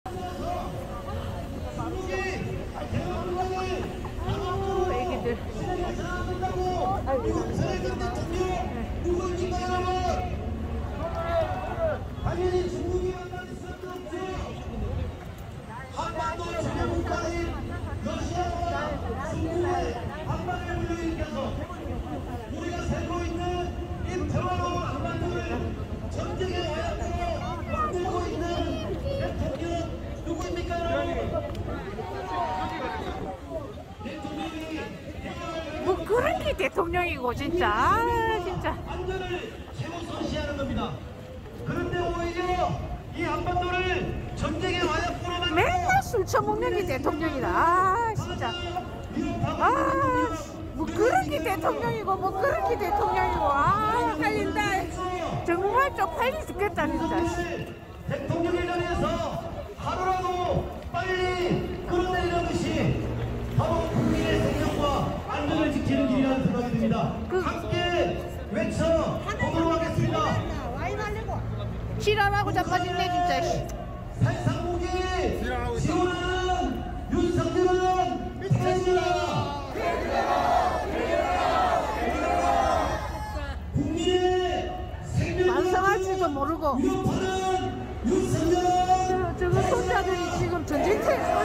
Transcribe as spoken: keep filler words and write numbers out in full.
아이고 애기들. 아이고. 당연히 중국이 만날 수밖에 없지. 한반도 주변국가인 러시아와 중국의 한반을 불러일으켜서 우리가 살고 있는 이 평화로운 한반도를 전쟁의 와약으로 만들고 있는 대통령 누구입니까, 여러분? 대통령이 뭐 그런 게 대통령이고 진짜. 아 진짜. 안전을 최우선시하는 겁니다. 그런데 오히려 이 한반도를 전쟁의 와약으로 만들고 맨날 술 처먹는 게 대통령이다. 아 진짜. 아 뭐 그런 게 대통령이고 뭐 그런 게 대통령이고. 아 헷갈린다. 정말 쪽팔리 죽겠다 진짜. 대통령에 관해서 하루라도 빨리 끌어내리는 것이 바로 국민의 생명과 안전을 지키는 길이라는 생각이 듭니다. 그- 함께 외쳐보도록 하겠습니다. 지랄하고 자빠진대 진짜. 살상무기 지원하는 윤석열은 퇴진하라! 국민의 생명을 반성할 줄도 모르고. 위협하는 윤석열! 저거 손자들이 지금 전쟁터에